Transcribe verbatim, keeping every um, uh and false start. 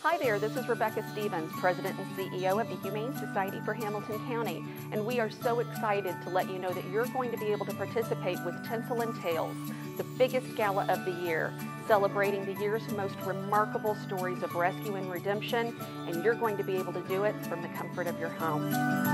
Hi there, this is Rebecca Stevens, President and C E O of the Humane Society for Hamilton County, and we are so excited to let you know that you're going to be able to participate with Tinsel and Tales, the biggest gala of the year, celebrating the year's most remarkable stories of rescue and redemption, and you're going to be able to do it from the comfort of your home.